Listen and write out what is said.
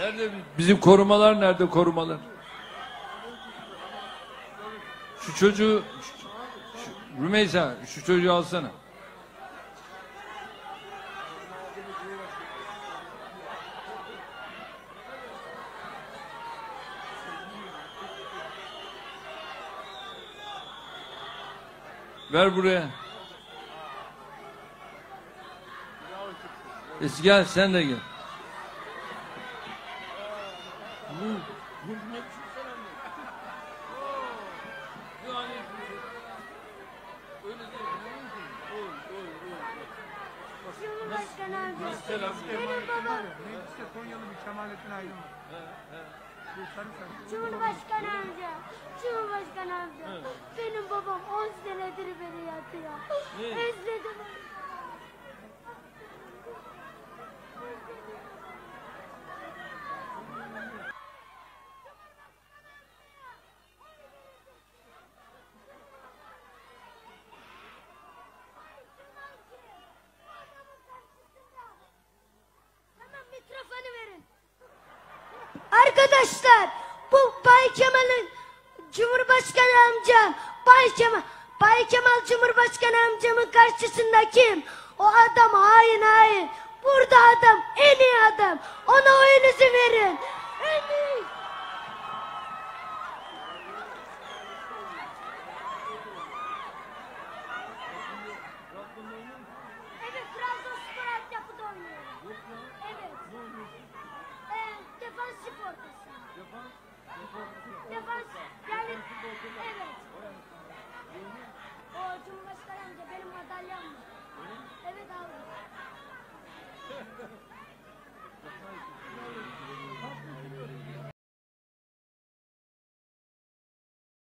Nerede bizim korumalar, nerede korumalar? Şu çocuğu, Rümeysa, şu çocuğu alsana. Ver buraya. Gel, sen de gel. Cumhurbaşkanı amca. Benim babam. Mecliste Konyalı bir Kemalettin Aydın var. Cumhurbaşkanı amca. Cumhurbaşkanı amca. Benim babam 10 senedir beni yatıyor. Özledim. Hemen mikrofonu verin. Arkadaşlar, bu Bay Kemal'in Cumhurbaşkanı amcam, Bay Kemal Cumhurbaşkanı amcamın karşısında kim? O adam hain hain. Burada adam, en iyi adam. Ona oyunuzu verin. En iyi. Evet, Trabzonspor altyapıda oynuyorum. Evet. Defansif ortası. Defans, yani, evet. O Cumhurbaşkanı amca benim madalyam var. Evet abi.